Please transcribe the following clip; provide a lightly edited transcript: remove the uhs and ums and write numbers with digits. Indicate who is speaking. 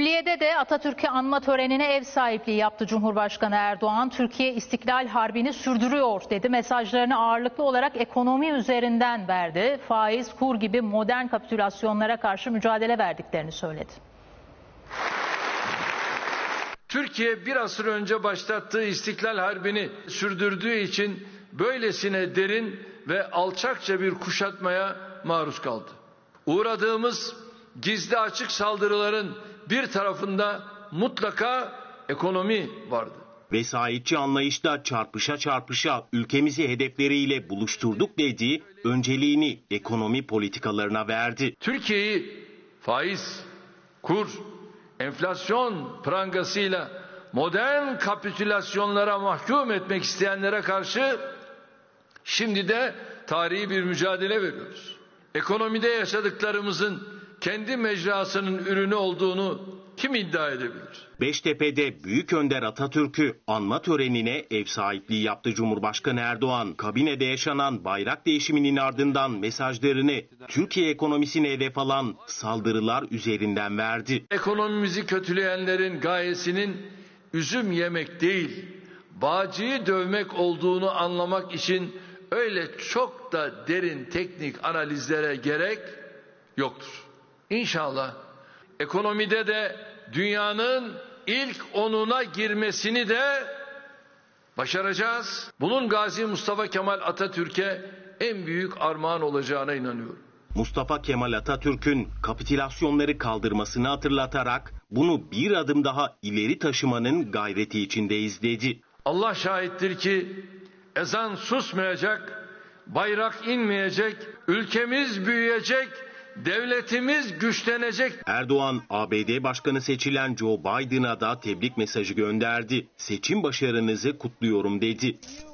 Speaker 1: Külliye'de de Atatürk'ü anma törenine ev sahipliği yaptı Cumhurbaşkanı Erdoğan. Türkiye İstiklal Harbi'ni sürdürüyor dedi. Mesajlarını ağırlıklı olarak ekonomi üzerinden verdi. Faiz, kur gibi modern kapitülasyonlara karşı mücadele verdiklerini söyledi.
Speaker 2: Türkiye bir asır önce başlattığı İstiklal Harbi'ni sürdürdüğü için böylesine derin ve alçakça bir kuşatmaya maruz kaldı. Uğradığımız gizli açık saldırıların bir tarafında mutlaka ekonomi vardı.
Speaker 3: Vesayetçi anlayışla çarpışa çarpışa ülkemizi hedefleriyle buluşturduk dediği önceliğini ekonomi politikalarına verdi.
Speaker 2: Türkiye'yi faiz, kur, enflasyon prangasıyla modern kapitülasyonlara mahkum etmek isteyenlere karşı şimdi de tarihi bir mücadele veriyoruz. Ekonomide yaşadıklarımızın kendi mecrasının ürünü olduğunu kim iddia edebilir?
Speaker 3: Beştepe'de Büyük Önder Atatürk'ü anma törenine ev sahipliği yaptı Cumhurbaşkanı Erdoğan. Kabinede yaşanan bayrak değişiminin ardından mesajlarını Türkiye ekonomisine hedef alan saldırılar üzerinden verdi.
Speaker 2: Ekonomimizi kötüleyenlerin gayesinin üzüm yemek değil, bağcıyı dövmek olduğunu anlamak için öyle çok da derin teknik analizlere gerek yoktur. İnşallah ekonomide de dünyanın ilk 10'una girmesini de başaracağız. Bunun Gazi Mustafa Kemal Atatürk'e en büyük armağan olacağına inanıyorum.
Speaker 3: Mustafa Kemal Atatürk'ün kapitülasyonları kaldırmasını hatırlatarak bunu bir adım daha ileri taşımanın gayreti içindeyiz dedi.
Speaker 2: Allah şahittir ki ezan susmayacak, bayrak inmeyecek, ülkemiz büyüyecek, devletimiz güçlenecek.
Speaker 3: Erdoğan, ABD Başkanı seçilen Joe Biden'a da tebrik mesajı gönderdi. Seçim başarınızı kutluyorum dedi.